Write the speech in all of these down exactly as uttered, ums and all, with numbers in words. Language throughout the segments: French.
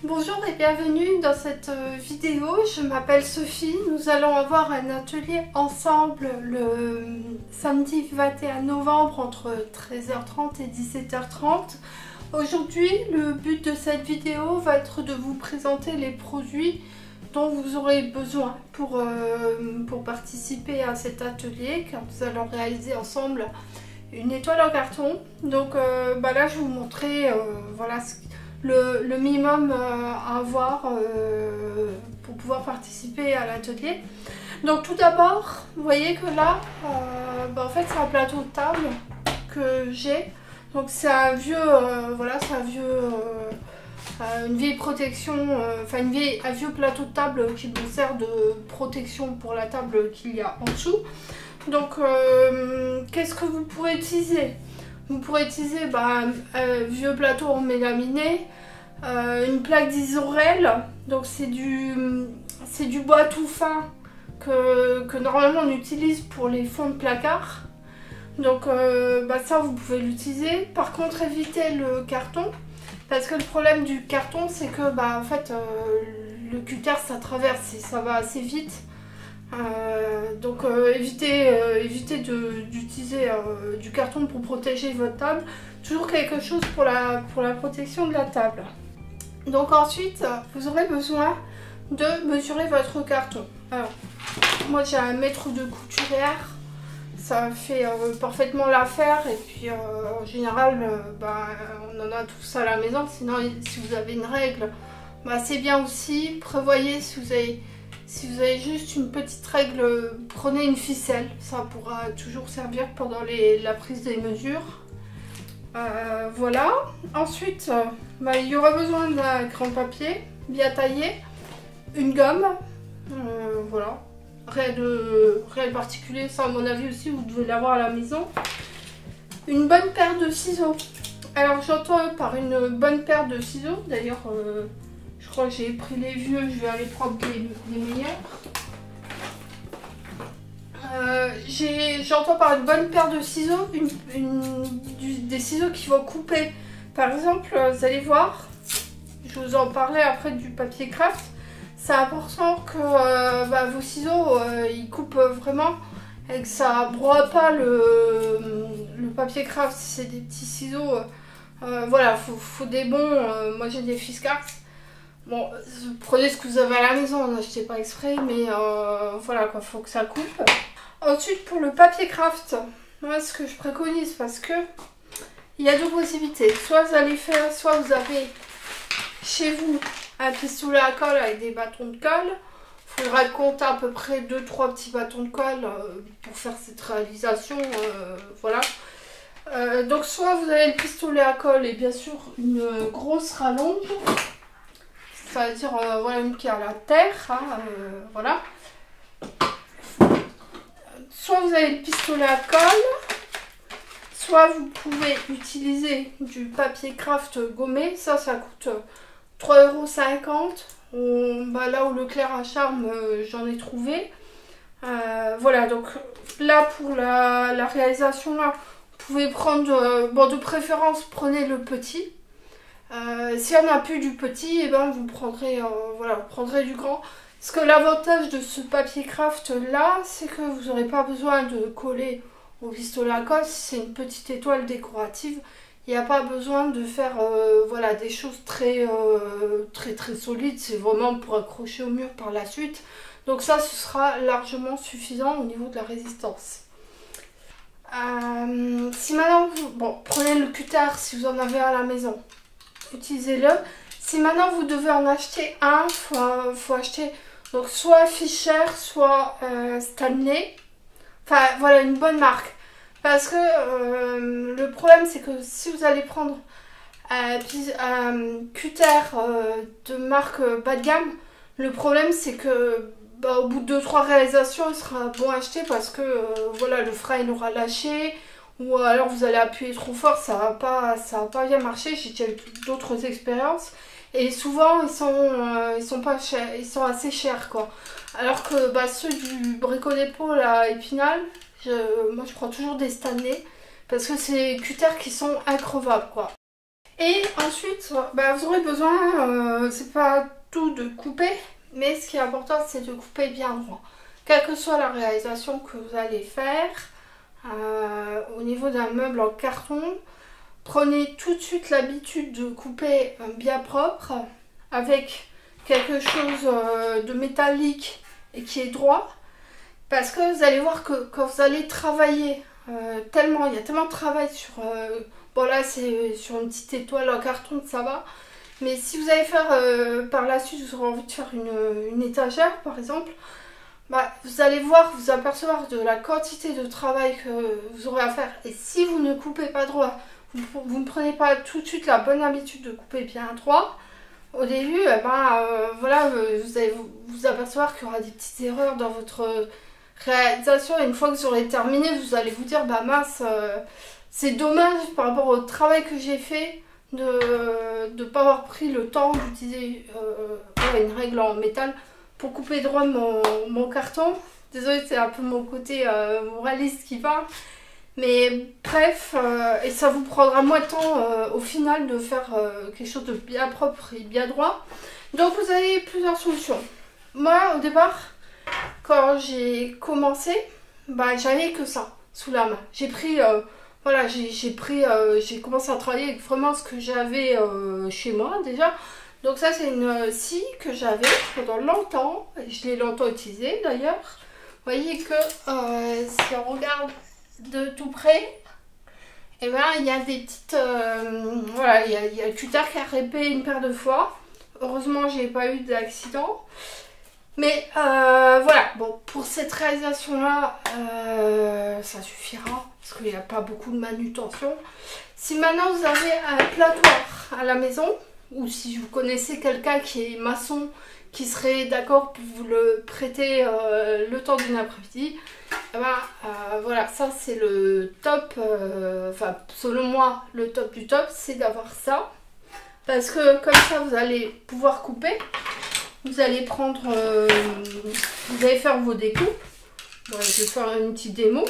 Bonjour et bienvenue dans cette vidéo, je m'appelle Sophie. Nous allons avoir un atelier ensemble le samedi vingt et un novembre entre treize heures trente et dix-sept heures trente. Aujourd'hui, le but de cette vidéo va être de vous présenter les produits dont vous aurez besoin pour, euh, pour participer à cet atelier, car nous allons réaliser ensemble une étoile en carton. Donc euh, bah là, je vais vous montrer euh, voilà, ce Le, le minimum à avoir euh, pour pouvoir participer à l'atelier. Donc tout d'abord, vous voyez que là, euh, bah en fait c'est un plateau de table que j'ai. Donc c'est un vieux, euh, voilà, c'est un vieux, euh, une vieille protection, euh, enfin une vieille, un vieux plateau de table qui me sert de protection pour la table qu'il y a en dessous. Donc euh, qu'est-ce que vous pourrez utiliser? Vous pourrez utiliser bah, un vieux plateau en mélaminé, euh, une plaque d'Isorel, donc c'est du, c'est du bois tout fin que, que normalement on utilise pour les fonds de placard. Donc euh, bah, ça vous pouvez l'utiliser. Par contre évitez le carton, parce que le problème du carton c'est que bah, en fait, euh, le cutter ça traverse et ça va assez vite. Euh, donc euh, évitez, euh, évitez d'utiliser euh, du carton pour protéger votre table. Toujours quelque chose pour la, pour la protection de la table. Donc ensuite, vous aurez besoin de mesurer votre carton. Alors, moi j'ai un mètre de couturière, ça fait euh, parfaitement l'affaire. Et puis euh, en général, euh, bah, on en a tous à la maison. Sinon, si vous avez une règle, bah, c'est bien aussi. Prévoyez si vous avez... Si vous avez juste une petite règle, prenez une ficelle, ça pourra toujours servir pendant les, la prise des mesures. Euh, voilà. Ensuite, euh, bah, il y aura besoin d'un grand papier bien taillé, une gomme, euh, voilà. Rien de, rien de particulier, ça à mon avis aussi vous devez l'avoir à la maison. Une bonne paire de ciseaux. Alors j'entends par une bonne paire de ciseaux, d'ailleurs... Euh, Je crois que j'ai pris les vieux, je vais aller prendre les, les meilleurs. Euh, J'entends par une bonne paire de ciseaux, une, une, du, des ciseaux qui vont couper. Par exemple, vous allez voir, je vous en parlais après du papier craft. C'est important que euh, bah, vos ciseaux, euh, ils coupent vraiment et que ça ne broie pas le, le papier craft. Si c'est des petits ciseaux, euh, voilà, il faut, faut des bons. Euh, moi j'ai des Fiskars. Bon, prenez ce que vous avez à la maison, n'achetez pas exprès, mais euh, voilà quoi, faut que ça coupe. Ensuite, pour le papier craft, moi ce que je préconise, parce que il y a deux possibilités. Soit vous allez faire, soit vous avez chez vous un pistolet à colle avec des bâtons de colle. Il faudra compter à peu près deux trois petits bâtons de colle euh, pour faire cette réalisation, euh, voilà. Euh, donc soit vous avez le pistolet à colle et bien sûr une grosse rallonge. Ça veut dire euh, voilà, une qui est à la terre, hein, euh, voilà. Soit vous avez le pistolet à colle, soit vous pouvez utiliser du papier craft gommé. Ça, ça coûte trois euros cinquante. Bah, là où Leclerc à Charme, euh, j'en ai trouvé. Euh, voilà, donc là pour la, la réalisation, là, vous pouvez prendre, euh, bon, de préférence, prenez le petit. Euh, si on n'a plus du petit, et eh ben vous prendrez, euh, voilà, vous prendrez du grand. Parce que l'avantage de ce papier craft là, c'est que vous n'aurez pas besoin de coller au pistolet à colle. Si c'est une petite étoile décorative, il n'y a pas besoin de faire euh, voilà, des choses très, euh, très très solides. C'est vraiment pour accrocher au mur par la suite. Donc ça, ce sera largement suffisant au niveau de la résistance. Euh, si maintenant vous, bon, prenez le cutter si vous en avez à la maison. Utilisez-le. Si maintenant vous devez en acheter un, il faut, faut acheter donc soit Fisher, soit euh, Stanley. Enfin voilà, une bonne marque. Parce que euh, le problème c'est que si vous allez prendre un, un cutter euh, de marque bas de gamme, le problème c'est que bah, au bout de deux trois réalisations il sera bon à acheter parce que euh, voilà, le frein il aura lâché. Ou alors vous allez appuyer trop fort, ça va pas, ça va pas bien marcher. J'ai déjà eu d'autres expériences et souvent ils sont, euh, ils sont pas chers, ils sont assez chers quoi. Alors que bah, ceux du Brico Dépôt là, Épinal, je, moi je prends toujours des Stanley parce que c'est des cutters qui sont increvables quoi. Et ensuite, bah, vous aurez besoin, euh, c'est pas tout de couper, mais ce qui est important, c'est de couper bien droit. Quelle que soit la réalisation que vous allez faire, euh, au niveau d'un meuble en carton, prenez tout de suite l'habitude de couper bien propre, avec quelque chose euh, de métallique et qui est droit, parce que vous allez voir que quand vous allez travailler, euh, tellement, il y a tellement de travail sur... Euh, bon là c'est sur une petite étoile en carton, ça va. Mais si vous allez faire euh, par la suite, vous aurez envie de faire une, une étagère par exemple, bah, vous allez voir, vous apercevoir de la quantité de travail que vous aurez à faire. Et si vous ne coupez pas droit, vous, vous ne prenez pas tout de suite la bonne habitude de couper bien droit, au début, eh ben, euh, voilà, vous allez vous, vous apercevoir qu'il y aura des petites erreurs dans votre réalisation. Et une fois que vous aurez terminé, vous allez vous dire, bah mince, euh, c'est dommage par rapport au travail que j'ai fait de ne pas avoir pris le temps d'utiliser euh, une règle en métal pour couper droit mon, mon carton. Désolée, c'est un peu mon côté euh, moraliste qui parle. Mais bref, euh, et ça vous prendra moins de temps euh, au final de faire euh, quelque chose de bien propre et bien droit. Donc vous avez plusieurs solutions. Moi, au départ, quand j'ai commencé, bah, j'avais que ça sous la main. J'ai pris... Euh, Voilà, j'ai pris, euh, j'ai commencé à travailler avec vraiment ce que j'avais euh, chez moi déjà. Donc ça c'est une scie que j'avais pendant longtemps, et je l'ai longtemps utilisée d'ailleurs. Vous voyez que euh, si on regarde de tout près, et eh ben il y a des petites, euh, voilà, il y a, il y a le cutter qui a répé une paire de fois. Heureusement j'ai pas eu d'accident. Mais euh, voilà, bon, pour cette réalisation-là, euh, ça suffira, parce qu'il n'y a pas beaucoup de manutention. Si maintenant vous avez un platoir à la maison, ou si vous connaissez quelqu'un qui est maçon, qui serait d'accord pour vous le prêter euh, le temps d'une après-midi, eh ben, euh, voilà, ça c'est le top, euh, enfin selon moi, le top du top, c'est d'avoir ça. Parce que comme ça, vous allez pouvoir couper. Vous allez prendre, euh, vous allez faire vos découpes. Voilà, je vais faire une petite démo.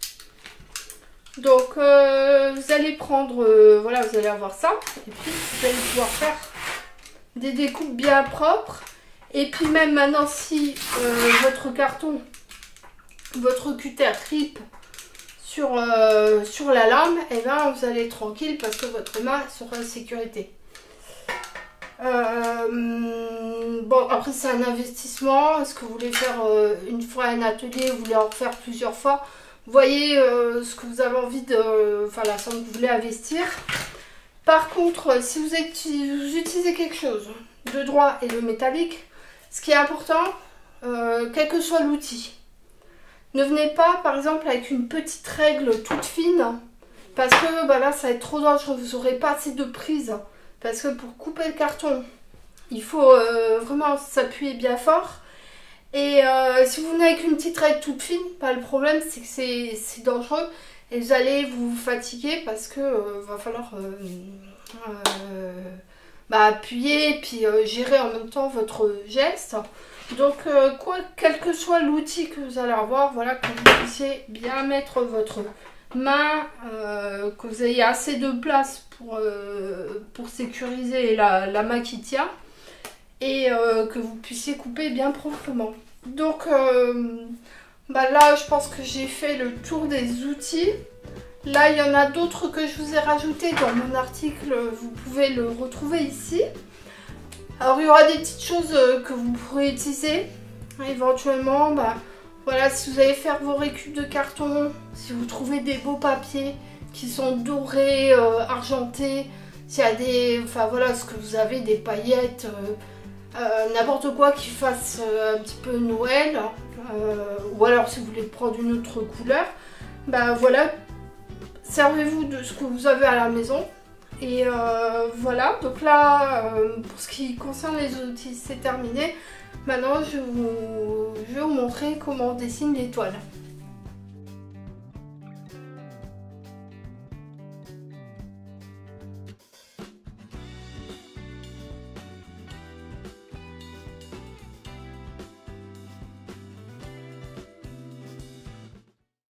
Donc, euh, vous allez prendre, euh, voilà, vous allez avoir ça. Et puis, vous allez pouvoir faire des découpes bien propres. Et puis, même maintenant, si euh, votre carton, votre cutter rip sur, euh, sur la lame, et eh bien, vous allez être tranquille parce que votre main sera en sécurité. Euh, bon, après c'est un investissement. Est-ce que vous voulez faire euh, une fois un atelier, vous voulez en faire plusieurs fois, voyez euh, ce que vous avez envie de, enfin la somme que vous voulez investir. Par contre, si vous, êtes, vous utilisez quelque chose de droit et de métallique, ce qui est important, euh, quel que soit l'outil, ne venez pas par exemple avec une petite règle toute fine, parce que bah, là ça va être trop dangereux, vous n'aurez pas assez de prise. Parce que pour couper le carton, il faut euh, vraiment s'appuyer bien fort. Et euh, si vous venez avec une petite règle toute fine, bah, le problème c'est que c'est dangereux. Et vous allez vous fatiguer parce que euh, va falloir euh, euh, bah, appuyer et puis euh, gérer en même temps votre geste. Donc euh, quoi, quel que soit l'outil que vous allez avoir, voilà, que vous puissiez bien mettre votre main, euh, que vous ayez assez de place pour, euh, pour sécuriser la, la main qui tient et euh, que vous puissiez couper bien proprement. Donc euh, bah là je pense que j'ai fait le tour des outils. Là il y en a d'autres que je vous ai rajouté dans mon article, vous pouvez le retrouver ici. Alors il y aura des petites choses que vous pourrez utiliser éventuellement. Bah, voilà, si vous allez faire vos récup de carton, si vous trouvez des beaux papiers qui sont dorés, euh, argentés, s'il y a des, enfin voilà, ce que vous avez, des paillettes, euh, euh, n'importe quoi qui fasse euh, un petit peu Noël, euh, ou alors si vous voulez prendre une autre couleur, ben voilà, servez-vous de ce que vous avez à la maison. Et euh, voilà, donc là, euh, pour ce qui concerne les outils, c'est terminé. Maintenant, je, vous, je vais vous montrer comment on dessine l'étoile.